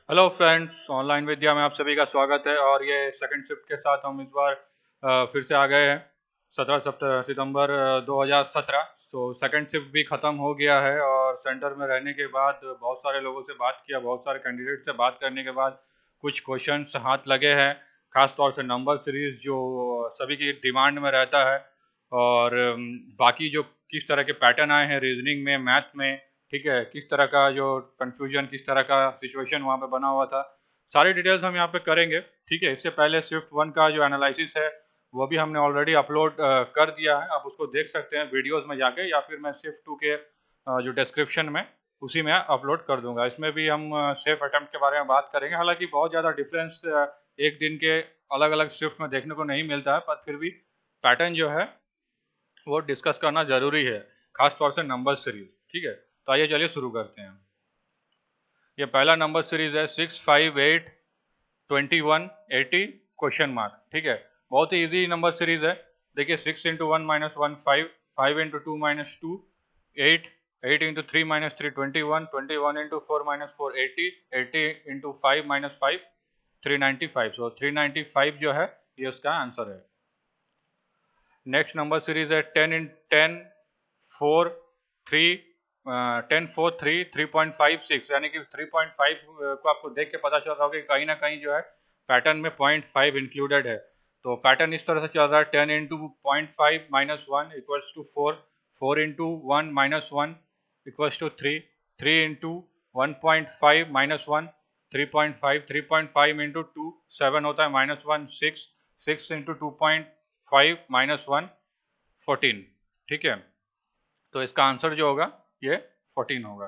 Hello friends, online विद्या में आप सभी का स्वागत है। और ये सेकंड शिफ्ट के साथ हम इस बार फिर से आ गए हैं 17 सितंबर 2017। तो सेकंड शिफ्ट भी ख़त्म हो गया है और सेंटर में रहने के बाद बहुत सारे लोगों से बात किया, बहुत सारे कैंडिडेट से बात करने के बाद कुछ क्वेश्चंस हाथ लगे हैं, खास तौर से नंबर सीरीज जो सभी की डिमांड में रहता है। और बाकी जो किस तरह के पैटर्न आए हैं रीजनिंग में, मैथ में, ठीक है, किस तरह का जो कंफ्यूजन, किस तरह का सिचुएशन वहाँ पे बना हुआ था, सारी डिटेल्स हम यहाँ पे करेंगे। ठीक है, इससे पहले स्विफ्ट वन का जो एनालिसिस है वो भी हमने ऑलरेडी अपलोड कर दिया है, आप उसको देख सकते हैं वीडियोस में जाके, या फिर मैं स्विफ्ट टू के जो डिस्क्रिप्शन में उसी में अपलोड कर दूंगा। इसमें भी हम सेफ अटेम्प्ट के बारे में बात करेंगे। हालांकि बहुत ज़्यादा डिफरेंस एक दिन के अलग अलग शिफ्ट में देखने को नहीं मिलता है, पर फिर भी पैटर्न जो है वो डिस्कस करना जरूरी है, खास तौर से नंबर सीरीज। ठीक है, तो आइए चलिए शुरू करते हैं। ये पहला नंबर सीरीज है 6, 5, 8, 21, 80 क्वेश्चन मार्क। ठीक है, बहुत ही इजी नंबर सीरीज है। देखिए 6 into 1 minus 1 5, 5 into 2 minus 2 8, 8 into 3 minus 3 21, 21 into 4 minus 4 80, 80 into 5 minus 5 395। So 395 जो है ये उसका आंसर है। नेक्स्ट नंबर सीरीज है 10 4 3 10 4 3 3.56, यानी कि 3.5 को आपको देख के पता चल रहा होगा कि कहीं ना कहीं जो है पैटर्न में 0.5 इंक्लूडेड है। तो पैटर्न इस तरह से चल रहा है 10 into 0.5 minus 1 equals to 4, 4 into 1 minus 1 equals to 3, 3 into 1.5 minus 1 3.5, 3.5 into 2 7 होता है माइनस 1 6, 6 इंटू 2.5 माइनस 1 14। ठीक है, तो इसका आंसर जो होगा ये 14 होगा।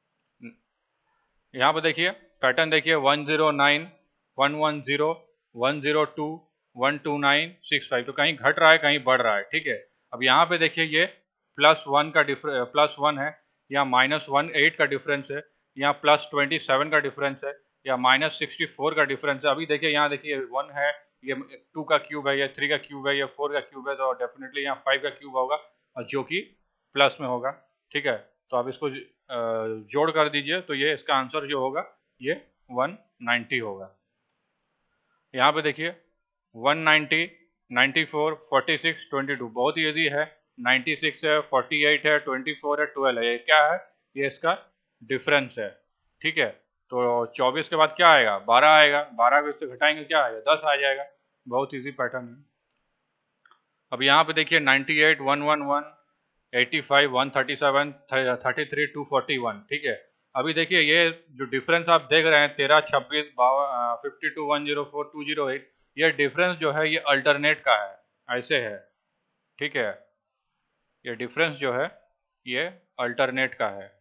यहाँ पे देखिए पैटर्न, देखिए 109, 110, 102, 129, 65। तो कहीं घट रहा है, कहीं बढ़ रहा है। ठीक है, अब यहाँ पे देखिए ये +1 का +1 है, या -18 का डिफरेंस है, या +27 का डिफरेंस है, या -64 का डिफरेंस है। अभी देखिए यहाँ देखिए 1 है, ये 2 का क्यूब है, ये 3 का क्यूब है, ये 4 का क्यूब है, तो डेफिनेटली यहाँ 5 का क्यूब होगा जो कि प्लस में होगा। ठीक है, तो आप इसको जोड़ कर दीजिए, तो ये इसका आंसर जो होगा ये 190 होगा। यहाँ पे देखिए 190, 94, 46, 22, बहुत ही ईजी है। 96 है, 48 है, 24 है, 12 है। ये क्या है? ये इसका डिफरेंस है। ठीक है, तो 24 के बाद क्या आएगा? 12 आएगा। 12 को इससे घटाएंगे क्या आएगा? 10 आ जाएगा। बहुत ईजी पैटर्न है। अब यहाँ पे देखिए 98, 111, 85, 137, 33, 241। ठीक है, अभी देखिए ये जो डिफरेंस आप देख रहे हैं 13, 26, 52, 104, 208, ये डिफरेंस जो है ये अल्टरनेट का है, ऐसे है। ठीक है, ये डिफरेंस जो है ये अल्टरनेट का है,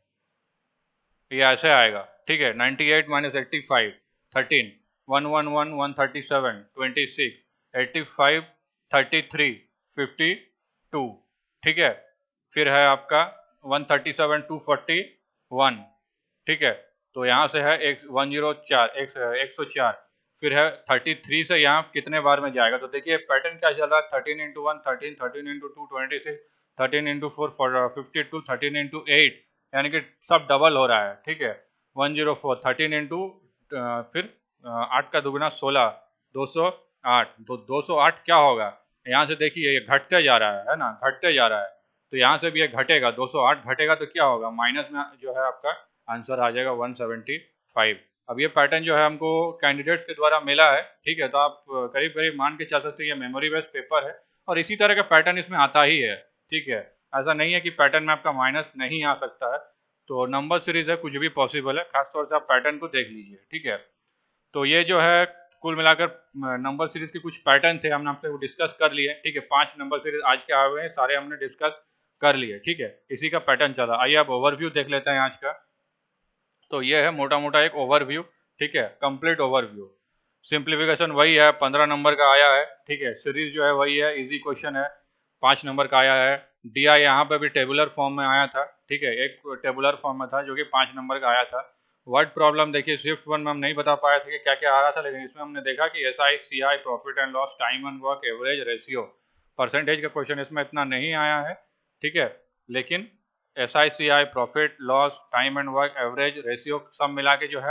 ये ऐसे आएगा। ठीक है, 98 माइनस 85 13, 111 137 26, 85 33 52। ठीक है, फिर है आपका 137 241। ठीक है, तो यहाँ से है 104, 104। फिर है 33 से यहाँ कितने बार में जाएगा? तो देखिए पैटर्न क्या चल रहा है, 13 इंटू 1 13, 13 इंटू 2 26, 13 इंटू 4 52, 13 इंटू 8, यानी कि सब डबल हो रहा है। ठीक है, 104, 13 इंटू फिर 8 का दुगुना 16, 208। तो 208 क्या होगा? यहाँ से देखिए ये घटते जा रहा है ना, घटते जा रहा है। तो यहाँ से भी ये घटेगा, 208 घटेगा तो क्या होगा? माइनस में जो है आपका आंसर आ जाएगा 175। अब ये पैटर्न जो है हमको कैंडिडेट्स के द्वारा मिला है। ठीक है, तो आप करीब करीब मान के चल सकते हैं ये मेमोरी बेस्ड पेपर है, और इसी तरह का पैटर्न इसमें आता ही है। ठीक है, ऐसा नहीं है कि पैटर्न में आपका माइनस नहीं आ सकता है। तो नंबर सीरीज है, कुछ भी पॉसिबल है, खासतौर से आप पैटर्न को देख लीजिए। ठीक है, तो ये जो है कुल मिलाकर नंबर सीरीज के कुछ पैटर्न थे, हमने आपसे वो डिस्कस कर लिए। ठीक है, 5 नंबर सीरीज आज के आए हुए हैं, सारे हमने डिस्कस कर लिए। ठीक है, इसी का पैटर्न चला। आइए अब ओवरव्यू देख लेते हैं आज का। तो ये है मोटा मोटा एक ओवरव्यू। ठीक है, कंप्लीट ओवरव्यू। सिंप्लीफिकेशन वही है, 15 नंबर का आया है। ठीक है, सीरीज जो है वही है, इजी क्वेश्चन है, 5 नंबर का आया है। डी आई यहाँ पे भी टेबुलर फॉर्म में आया था। ठीक है, एक टेबुलर फॉर्म में था जो कि 5 नंबर का आया था। वर्ड प्रॉब्लम देखिए स्विफ्ट वन में हम नहीं बता पाए थे कि क्या क्या आ रहा था, लेकिन इसमें हमने देखा कि S I C I, profit and loss, time and work, average, ratio, percentage का क्वेश्चन इसमें इतना नहीं आया है। ठीक है, लेकिन S I C I, profit loss, time and work, average, ratio सब मिला के जो है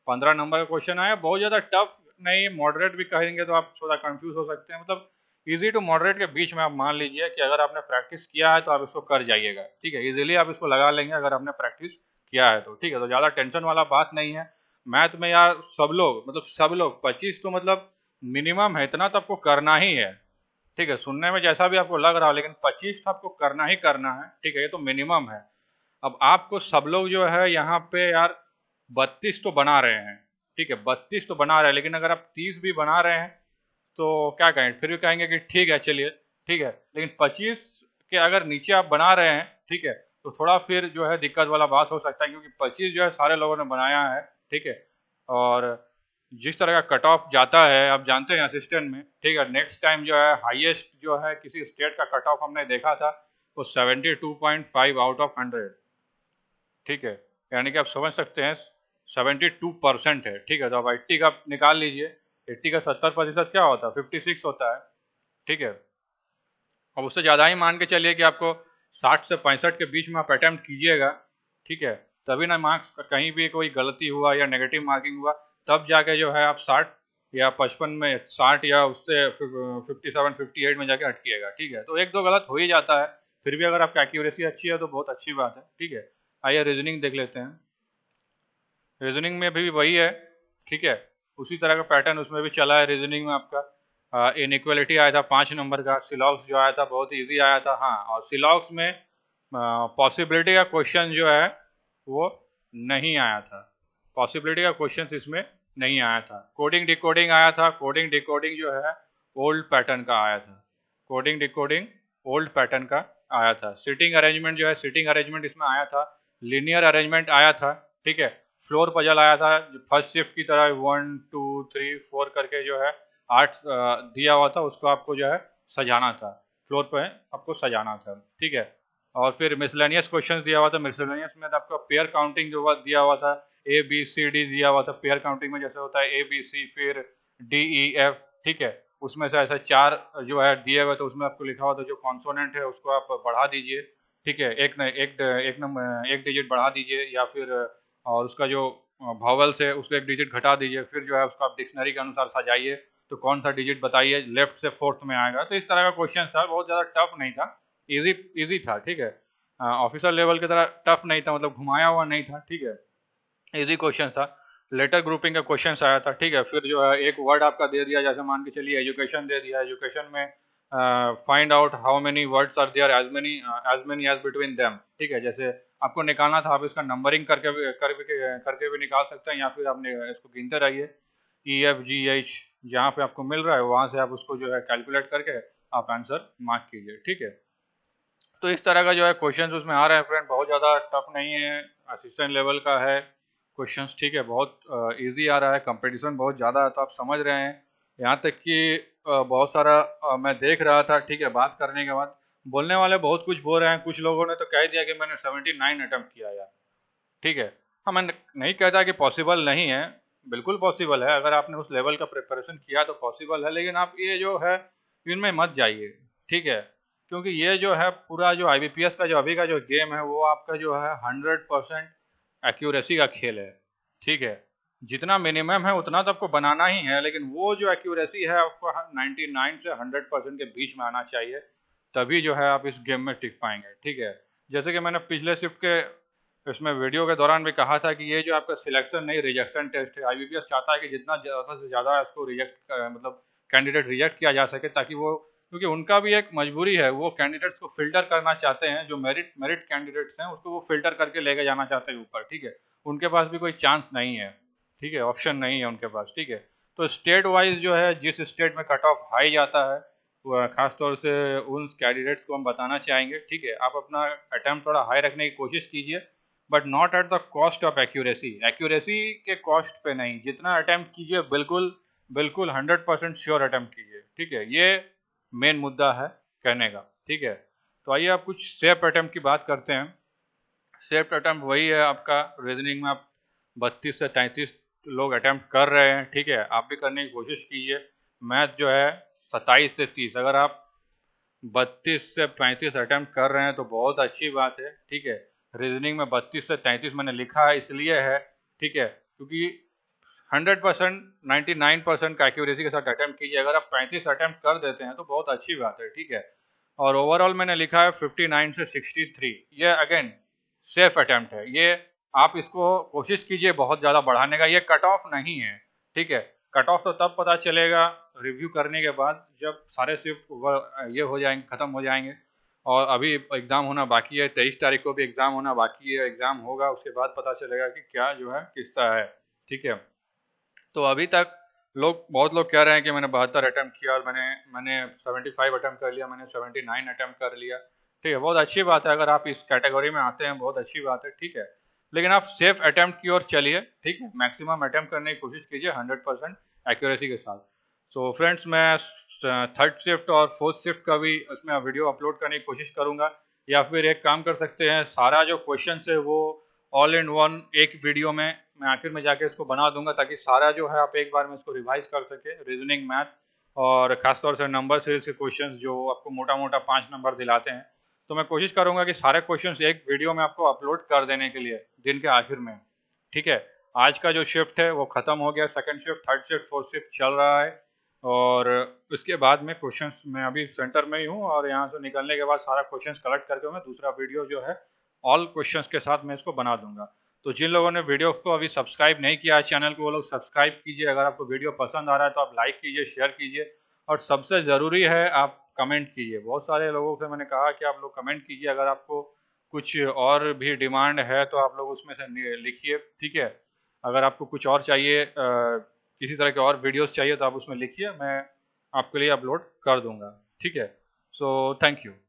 15 नंबर का क्वेश्चन आया, बहुत ज़्यादा टफ नहीं, मॉडरेट भी कहेंगे तो आप थोड़ा कंफ्यूज हो सकते हैं, मतलब इजी टू मॉडरेट के बीच में आप मान लीजिए कि अगर आपने प्रैक्टिस किया है तो आप इसको कर जाइएगा, ठीक है, इजीली आप इसको लगा लेंगे अगर आपने प्रैक्टिस किया है तो, ठीक है। तो ज़्यादा टेंशन वाला बात नहीं है। मैथ में यार सब लोग, मतलब सब लोग 25 तो मतलब मिनिमम है, इतना तो आपको करना ही है, ठीक है। सुनने में जैसा भी आपको लग रहा हो, लेकिन 25 तो आपको करना ही करना है, ठीक है, ये तो मिनिमम है। अब आपको सब लोग जो है यहाँ पे यार 32 तो बना रहे हैं, ठीक है, 32 तो बना रहे हैं, लेकिन अगर आप 30 भी बना रहे हैं तो क्या कहें, फिर भी कहेंगे कि ठीक है चलिए, ठीक है, लेकिन 25 के अगर नीचे आप बना रहे हैं, ठीक है, तो थोड़ा फिर जो है दिक्कत वाला बात हो सकता है, क्योंकि 25 जो है सारे लोगों ने बनाया है, ठीक है। और जिस तरह का कट ऑफ जाता है आप जानते हैं असिस्टेंट में, ठीक है, नेक्स्ट टाइम जो है हाईएस्ट जो है किसी स्टेट का कट ऑफ हमने देखा था वो 72.5 आउट ऑफ 100, ठीक है, यानी कि आप समझ सकते हैं 72% है, ठीक है। तो अब 80 का निकाल लीजिए, 80 का 70% क्या होता है, 56 होता है, ठीक है। अब उससे ज़्यादा ही मान के चलिए कि आपको 60 से 65 के बीच में आप अटैम्प्ट कीजिएगा, ठीक है, तभी ना मार्क्स कहीं भी कोई गलती हुआ या नेगेटिव मार्किंग हुआ तब जाके जो है आप 60 या 55 में 60 या उससे 57 58 में जाके अटकिएगा, ठीक है। तो एक दो गलत हो ही जाता है, फिर भी अगर आपकी एक्यूरेसी अच्छी है तो बहुत अच्छी बात है, ठीक है। आइए रीजनिंग देख लेते हैं। रीजनिंग में भी वही है, ठीक है, उसी तरह का पैटर्न उसमें भी चला है। रीजनिंग में आपका इनइक्वालिटी आया था 5 नंबर का, सिलॉक्स जो आया था बहुत इजी आया था, हाँ, और सिलॉक्स में पॉसिबिलिटी का क्वेश्चन जो है वो नहीं आया था, पॉसिबिलिटी का क्वेश्चन इसमें नहीं आया था। कोडिंग डिकोडिंग आया था, कोडिंग डिकोडिंग जो है ओल्ड पैटर्न का आया था, कोडिंग डिकोडिंग ओल्ड पैटर्न का आया था। सिटिंग अरेंजमेंट जो है, सिटिंग अरेंजमेंट इसमें आया था, लिनियर अरेंजमेंट आया था, ठीक है, फ्लोर पजल आया था, फर्स्ट शिफ्ट की तरह 1 2 3 4 करके जो है 8 दिया हुआ था, उसको आपको जो है सजाना था, फ्लोर पे आपको सजाना था, ठीक है। और फिर मिसलेनियस क्वेश्चन दिया हुआ था, मिसलेनियस में आपका पेयर काउंटिंग जो दिया हुआ था, ABCD दिया हुआ था, पेयर काउंटिंग में जैसे होता है ABC फिर DEF, ठीक है, उसमें से ऐसा 4 जो है दिए हुए, तो उसमें आपको लिखा हुआ था जो कॉन्सोनेंट है उसको आप बढ़ा दीजिए, ठीक है, एक नंबर एक डिजिट बढ़ा दीजिए, या फिर और उसका जो वॉवल्स है उसको एक डिजिट घटा दीजिए, फिर जो है उसको आप डिक्शनरी के अनुसार सजाइए, तो कौन सा डिजिट बताइए लेफ्ट से फोर्थ में आएगा। तो इस तरह का क्वेश्चन था, बहुत ज़्यादा टफ नहीं था, इजी इजी था, ठीक है, ऑफिसर लेवल की तरह टफ नहीं था, मतलब घुमाया हुआ नहीं था, ठीक है, इजी क्वेश्चन था। लेटर ग्रुपिंग का क्वेश्चन आया था, ठीक है, फिर जो है एक वर्ड आपका दे दिया, जैसे मान के चलिए एजुकेशन दे दिया, एजुकेशन में find out how many words are there as many as between them, ठीक है, जैसे आपको निकालना था, आप इसका नंबरिंग करके भी निकाल सकते हैं, या फिर आपने इसको गिनते रहिए EFGH जहाँ पे आपको मिल रहा है वहाँ से आप उसको जो है कैलकुलेट करके आप आंसर मार्क कीजिए, ठीक है। तो इस तरह का जो है क्वेश्चंस उसमें आ रहे हैं फ्रेंड, बहुत ज़्यादा टफ नहीं है, असिस्टेंट लेवल का है क्वेश्चंस, ठीक है, बहुत इजी आ रहा है, कंपटीशन बहुत ज़्यादा है, तो आप समझ रहे हैं। यहाँ तक कि बहुत सारा मैं देख रहा था, ठीक है, बात करने के बाद बोलने वाले बहुत कुछ बोल रहे हैं, कुछ लोगों ने तो कह दिया कि मैंने 79 अटेम्प्ट किया यार, ठीक है। हाँ, मैं नहीं कहता कि पॉसिबल नहीं है, बिल्कुल पॉसिबल है, अगर आपने उस लेवल का प्रिपरेशन किया तो पॉसिबल है, लेकिन आप ये जो है इनमें मत जाइए, ठीक है, क्योंकि ये जो है पूरा जो IBPS का जो अभी का जो गेम है वो आपका जो है 100% एक्यूरेसी का खेल है, ठीक है, जितना मिनिमम है उतना तो आपको बनाना ही है, लेकिन वो जो एक्यूरेसी है आपको 99 से 100% के बीच में आना चाहिए, तभी जो है आप इस गेम में टिक पाएंगे, ठीक है। जैसे कि मैंने पिछले शिफ्ट के इसमें वीडियो के दौरान भी कहा था कि ये जो आपका सिलेक्शन नहीं रिजेक्शन टेस्ट है, IBPS चाहता है कि जितना ज़्यादा से ज़्यादा इसको रिजेक्ट मतलब कैंडिडेट रिजेक्ट किया जा सके, ताकि वो, क्योंकि उनका भी एक मजबूरी है, वो कैंडिडेट्स को फिल्टर करना चाहते हैं, जो मेरिट कैंडिडेट्स हैं उसको वो फिल्टर करके लेके जाना चाहते हैं ऊपर, ठीक है, उनके पास भी कोई चांस नहीं है, ठीक है, ऑप्शन नहीं है उनके पास, ठीक है। तो स्टेट वाइज जो है जिस स्टेट में कट ऑफ हाई जाता है खासतौर से उन कैंडिडेट्स को हम बताना चाहेंगे, ठीक है, आप अपना अटैम्प्ट थोड़ा हाई रखने की कोशिश कीजिए, but not at the cost of accuracy, accuracy के कॉस्ट पे नहीं, जितना अटेम्प्ट कीजिए बिल्कुल बिल्कुल 100% श्योर अटेम्प्ट कीजिए, ठीक है, ये मेन मुद्दा है कहने का, ठीक है। तो आइए आप कुछ सेफ अटेम्प्ट की बात करते हैं। सेफ अटेम्प्ट वही है आपका, रीजनिंग में आप 32 से 33 लोग अटेम्प्ट कर रहे हैं, ठीक है, आप भी करने की कोशिश कीजिए। मैथ जो है 27 से 30, अगर आप 32 से 35 अटेम्प्ट कर रहे हैं तो बहुत अच्छी बात है, ठीक है। रीजनिंग में 32 से 33 मैंने लिखा है इसलिए है, ठीक है, क्योंकि 100% 99% का एक्यूरेसी के साथ अटेम्प्ट कीजिए। अगर आप 35 अटेम्प्ट कर देते हैं तो बहुत अच्छी बात है, ठीक है। और ओवरऑल मैंने लिखा है 59 से 63। ये अगेन सेफ अटेम्प्ट है, ये आप इसको कोशिश कीजिए बहुत ज़्यादा बढ़ाने का, ये कट ऑफ नहीं है, ठीक है। कट ऑफ तो तब पता चलेगा रिव्यू करने के बाद जब सारे शिफ्ट ये हो जाएंगे, ख़त्म हो जाएंगे। और अभी एग्ज़ाम होना बाकी है, 23 तारीख को भी एग्ज़ाम होना बाकी है, एग्ज़ाम होगा उसके बाद पता चलेगा कि क्या जो है किसका है, ठीक है। तो अभी तक बहुत लोग कह रहे हैं कि मैंने 72 अटैम्प्ट किया और मैंने 75 अटैम्प्ट कर लिया, मैंने 79 अटैम्प्ट कर लिया, ठीक है। बहुत अच्छी बात है, अगर आप इस कैटेगरी में आते हैं बहुत अच्छी बात है, ठीक है। लेकिन आप सेफ अटैम्प्ट की ओर चलिए, ठीक है। मैक्सिमम अटैम्प्ट करने की कोशिश कीजिए 100% एक्यूरेसी के साथ। सो फ्रेंड्स, मैं थर्ड शिफ्ट और फोर्थ शिफ्ट का भी उसमें वीडियो अपलोड करने की कोशिश करूँगा, या फिर एक काम कर सकते हैं, सारा जो क्वेश्चन है वो ऑल इन वन एक वीडियो में मैं आखिर में जाके इसको बना दूंगा, ताकि सारा जो है आप एक बार में इसको रिवाइज कर सके, रीजनिंग, मैथ और खासतौर से नंबर सीरीज के क्वेश्चंस जो आपको मोटा मोटा 5 नंबर दिलाते हैं। तो मैं कोशिश करूंगा कि सारे क्वेश्चंस एक वीडियो में आपको अपलोड कर देने के लिए दिन के आखिर में, ठीक है। आज का जो शिफ्ट है वो खत्म हो गया, second shift, third shift, fourth shift चल रहा है। और उसके बाद में क्वेश्चंस, मैं अभी सेंटर में ही हूँ और यहाँ से निकलने के बाद सारा क्वेश्चंस कलेक्ट करके मैं दूसरा वीडियो जो है ऑल क्वेश्चंस के साथ मैं इसको बना दूंगा। तो जिन लोगों ने वीडियो को अभी सब्सक्राइब नहीं किया है चैनल को, वो लोग सब्सक्राइब कीजिए। अगर आपको वीडियो पसंद आ रहा है तो आप लाइक कीजिए, शेयर कीजिए, और सबसे ज़रूरी है आप कमेंट कीजिए। बहुत सारे लोगों से मैंने कहा कि आप लोग कमेंट कीजिए, अगर आपको कुछ और भी डिमांड है तो आप लोग उसमें से लिखिए, ठीक है। अगर आपको कुछ और चाहिए, किसी तरह के और वीडियोस चाहिए तो आप उसमें लिखिए, मैं आपके लिए अपलोड कर दूंगा, ठीक है। So thank you.